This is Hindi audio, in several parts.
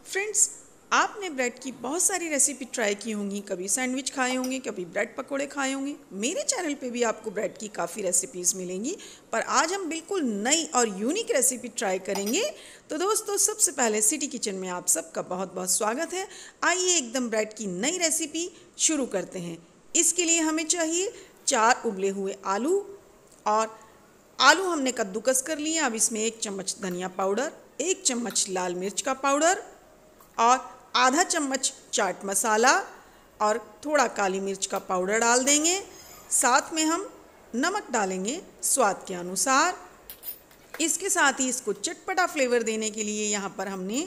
फ्रेंड्स, आपने ब्रेड की बहुत सारी रेसिपी ट्राई की होंगी। कभी सैंडविच खाए होंगे, कभी ब्रेड पकोड़े खाए होंगे। मेरे चैनल पे भी आपको ब्रेड की काफ़ी रेसिपीज़ मिलेंगी, पर आज हम बिल्कुल नई और यूनिक रेसिपी ट्राई करेंगे। तो दोस्तों, सबसे पहले सिटी किचन में आप सबका बहुत बहुत स्वागत है। आइए एकदम ब्रेड की नई रेसिपी शुरू करते हैं। इसके लिए हमें चाहिए 4 उबले हुए आलू, और आलू हमने कद्दूकस कर लिए। अब इसमें 1 चम्मच धनिया पाउडर, 1 चम्मच लाल मिर्च का पाउडर और आधा चम्मच चाट मसाला और थोड़ा काली मिर्च का पाउडर डाल देंगे। साथ में हम नमक डालेंगे स्वाद के अनुसार। इसके साथ ही इसको चटपटा फ्लेवर देने के लिए यहाँ पर हमने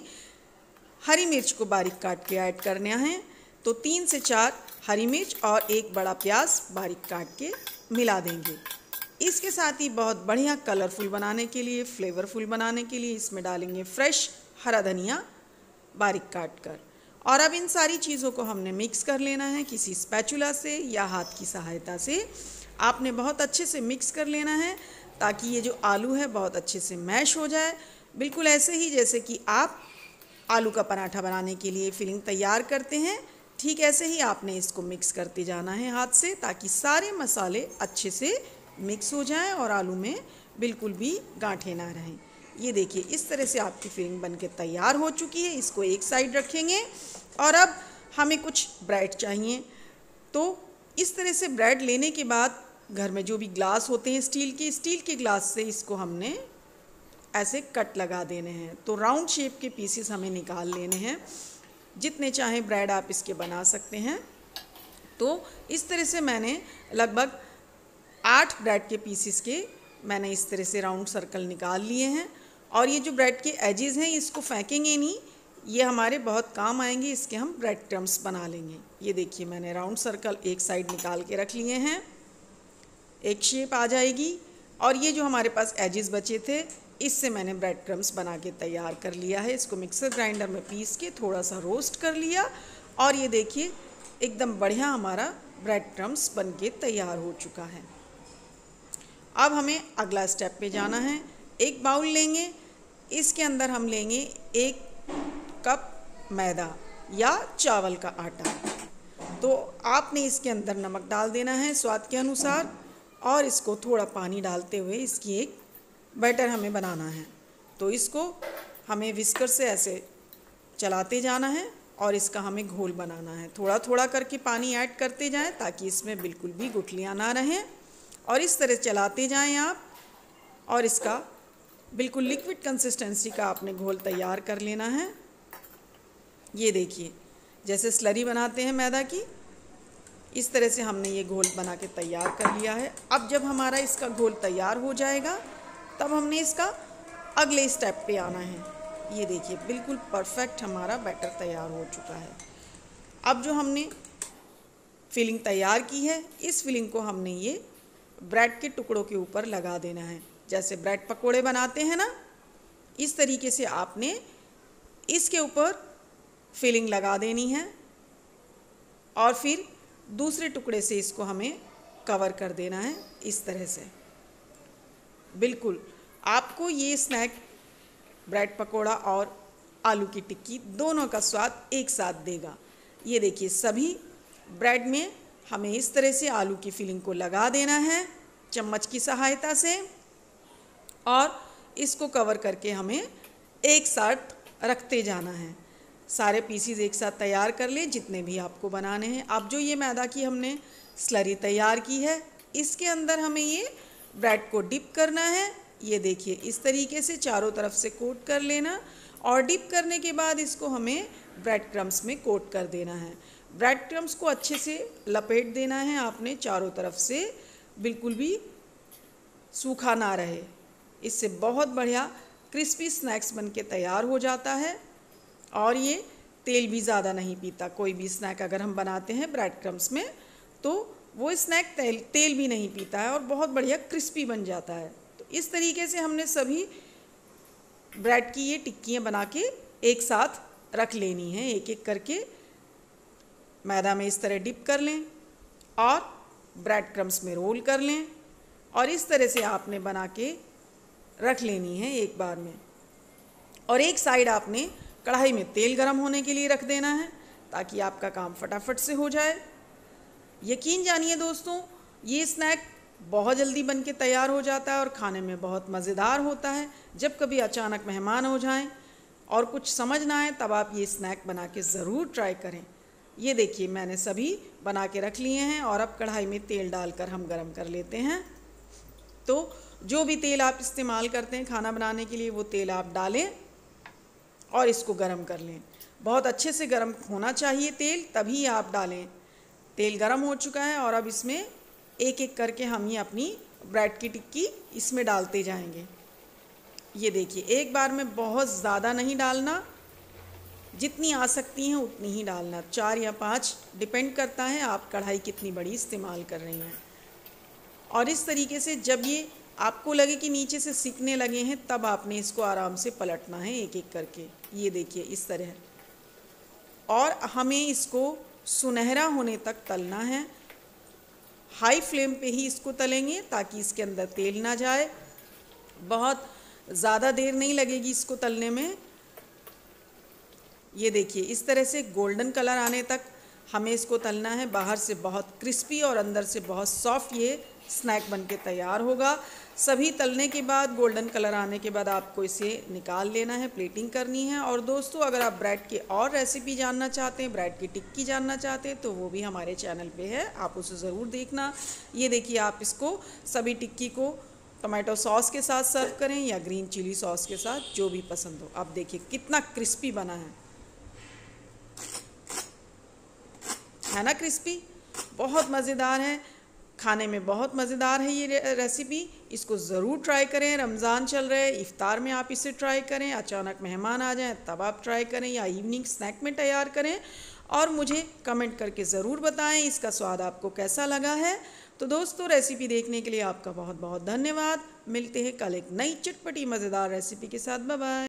हरी मिर्च को बारीक काट के ऐड करना है। तो 3 से 4 हरी मिर्च और 1 बड़ा प्याज बारीक काट के मिला देंगे। इसके साथ ही बहुत बढ़िया कलरफुल बनाने के लिए, फ्लेवरफुल बनाने के लिए इसमें डालेंगे फ्रेश हरा धनिया बारीक काट कर। और अब इन सारी चीज़ों को हमने मिक्स कर लेना है किसी स्पैचुला से या हाथ की सहायता से। आपने बहुत अच्छे से मिक्स कर लेना है ताकि ये जो आलू है बहुत अच्छे से मैश हो जाए। बिल्कुल ऐसे ही जैसे कि आप आलू का पराठा बनाने के लिए फिलिंग तैयार करते हैं, ठीक ऐसे ही आपने इसको मिक्स करते जाना है हाथ से, ताकि सारे मसाले अच्छे से मिक्स हो जाएं और आलू में बिल्कुल भी गांठें ना रहें। ये देखिए, इस तरह से आपकी फिलिंग बनके तैयार हो चुकी है। इसको एक साइड रखेंगे और अब हमें कुछ ब्रेड चाहिए। तो इस तरह से ब्रेड लेने के बाद घर में जो भी ग्लास होते हैं स्टील के ग्लास से इसको हमने ऐसे कट लगा देने हैं। तो राउंड शेप के पीसेस हमें निकाल लेने हैं। जितने चाहें ब्रेड आप इसके बना सकते हैं। तो इस तरह से मैंने लगभग 8 ब्रेड के पीसेस के मैंने इस तरह से राउंड सर्कल निकाल लिए हैं। और ये जो ब्रेड के एजेस हैं इसको फेंकेंगे नहीं, ये हमारे बहुत काम आएंगे। इसके हम ब्रेड क्रम्स बना लेंगे। ये देखिए, मैंने राउंड सर्कल एक साइड निकाल के रख लिए हैं, एक शेप आ जाएगी। और ये जो हमारे पास एजेस बचे थे इससे मैंने ब्रेड क्रम्स बना के तैयार कर लिया है। इसको मिक्सर ग्राइंडर में पीस के थोड़ा सा रोस्ट कर लिया और ये देखिए एकदम बढ़िया हमारा ब्रेड क्रम्स बन के तैयार हो चुका है। अब हमें अगला स्टेप पे जाना है। एक बाउल लेंगे, इसके अंदर हम लेंगे 1 कप मैदा या चावल का आटा। तो आपने इसके अंदर नमक डाल देना है स्वाद के अनुसार और इसको थोड़ा पानी डालते हुए इसकी एक बैटर हमें बनाना है। तो इसको हमें विस्कर से ऐसे चलाते जाना है और इसका हमें घोल बनाना है। थोड़ा थोड़ा करके पानी ऐड करते जाएं ताकि इसमें बिल्कुल भी गुठलियाँ ना रहें। और इस तरह चलाते जाएं आप, और इसका बिल्कुल लिक्विड कंसिस्टेंसी का आपने घोल तैयार कर लेना है। ये देखिए, जैसे स्लरी बनाते हैं मैदा की, इस तरह से हमने ये घोल बना के तैयार कर लिया है। अब जब हमारा इसका घोल तैयार हो जाएगा तब हमने इसका अगले स्टेप पे आना है। ये देखिए, बिल्कुल परफेक्ट हमारा बैटर तैयार हो चुका है। अब जो हमने फिलिंग तैयार की है, इस फिलिंग को हमने ये ब्रेड के टुकड़ों के ऊपर लगा देना है। जैसे ब्रेड पकोड़े बनाते हैं ना, इस तरीके से आपने इसके ऊपर फिलिंग लगा देनी है और फिर दूसरे टुकड़े से इसको हमें कवर कर देना है इस तरह से। बिल्कुल आपको ये स्नैक ब्रेड पकोड़ा और आलू की टिक्की दोनों का स्वाद एक साथ देगा। ये देखिए, सभी ब्रेड में हमें इस तरह से आलू की फिलिंग को लगा देना है चम्मच की सहायता से और इसको कवर करके हमें एक साथ रखते जाना है। सारे पीसीज एक साथ तैयार कर लें जितने भी आपको बनाने हैं। अब जो ये मैदा की हमने स्लरी तैयार की है, इसके अंदर हमें ये ब्रेड को डिप करना है। ये देखिए, इस तरीके से चारों तरफ से कोट कर लेना और डिप करने के बाद इसको हमें ब्रेड क्रम्स में कोट कर देना है। ब्रेड क्रम्स को अच्छे से लपेट देना है आपने चारों तरफ से, बिल्कुल भी सूखा ना रहे। इससे बहुत बढ़िया क्रिस्पी स्नैक्स बनके तैयार हो जाता है और ये तेल भी ज़्यादा नहीं पीता। कोई भी स्नैक अगर हम बनाते हैं ब्रेड क्रम्स में तो वो स्नैक तेल भी नहीं पीता है और बहुत बढ़िया क्रिस्पी बन जाता है। तो इस तरीके से हमने सभी ब्रेड की ये टिक्कियाँ बना के एक साथ रख लेनी है। एक एक करके मैदा में इस तरह डिप कर लें और ब्रेड क्रम्स में रोल कर लें और इस तरह से आपने बना के रख लेनी है एक बार में। और एक साइड आपने कढ़ाई में तेल गरम होने के लिए रख देना है ताकि आपका काम फटाफट से हो जाए। यकीन जानिए दोस्तों, ये स्नैक बहुत जल्दी बन के तैयार हो जाता है और खाने में बहुत मज़ेदार होता है। जब कभी अचानक मेहमान हो जाएं और कुछ समझ ना आए तब आप ये स्नैक बना के ज़रूर ट्राई करें। ये देखिए, मैंने सभी बना के रख लिए हैं और अब कढ़ाई में तेल डालकर हम गरम कर लेते हैं। तो जो भी तेल आप इस्तेमाल करते हैं खाना बनाने के लिए वो तेल आप डालें और इसको गरम कर लें। बहुत अच्छे से गरम होना चाहिए तेल, तभी आप डालें। तेल गरम हो चुका है और अब इसमें एक एक करके हम ये अपनी ब्रेड की टिक्की इसमें डालते जाएंगे। ये देखिए, एक बार में बहुत ज़्यादा नहीं डालना, जितनी आ सकती हैं उतनी ही डालना। 4 या 5 डिपेंड करता है आप कढ़ाई कितनी बड़ी इस्तेमाल कर रही हैं। और इस तरीके से जब ये आपको लगे कि नीचे से सिकने लगे हैं तब आपने इसको आराम से पलटना है एक एक करके। ये देखिए इस तरह, और हमें इसको सुनहरा होने तक तलना है। हाई फ्लेम पे ही इसको तलेंगे ताकि इसके अंदर तेल ना जाए। बहुत ज़्यादा देर नहीं लगेगी इसको तलने में। ये देखिए, इस तरह से गोल्डन कलर आने तक हमें इसको तलना है। बाहर से बहुत क्रिस्पी और अंदर से बहुत सॉफ्ट ये स्नैक बन के तैयार होगा। सभी तलने के बाद, गोल्डन कलर आने के बाद आपको इसे निकाल लेना है, प्लेटिंग करनी है। और दोस्तों, अगर आप ब्रेड की और रेसिपी जानना चाहते हैं, ब्रेड की टिक्की जानना चाहते हैं, तो वो भी हमारे चैनल पे है, आप उसे ज़रूर देखना। ये देखिए, आप इसको सभी टिक्की को टमाटो सॉस के साथ सर्व करें या ग्रीन चिली सॉस के साथ, जो भी पसंद हो। आप देखिए कितना क्रिस्पी बना है ना, क्रिस्पी, बहुत मज़ेदार है, खाने में बहुत मज़ेदार है ये रेसिपी। इसको ज़रूर ट्राई करें। रमज़ान चल रहे, इफ्तार में आप इसे ट्राई करें, अचानक मेहमान आ जाएं तब आप ट्राई करें, या इवनिंग स्नैक में तैयार करें और मुझे कमेंट करके ज़रूर बताएं इसका स्वाद आपको कैसा लगा है। तो दोस्तों, रेसिपी देखने के लिए आपका बहुत बहुत धन्यवाद। मिलते हैं कल एक नई चटपटी मज़ेदार रेसिपी के साथ। Bye bye.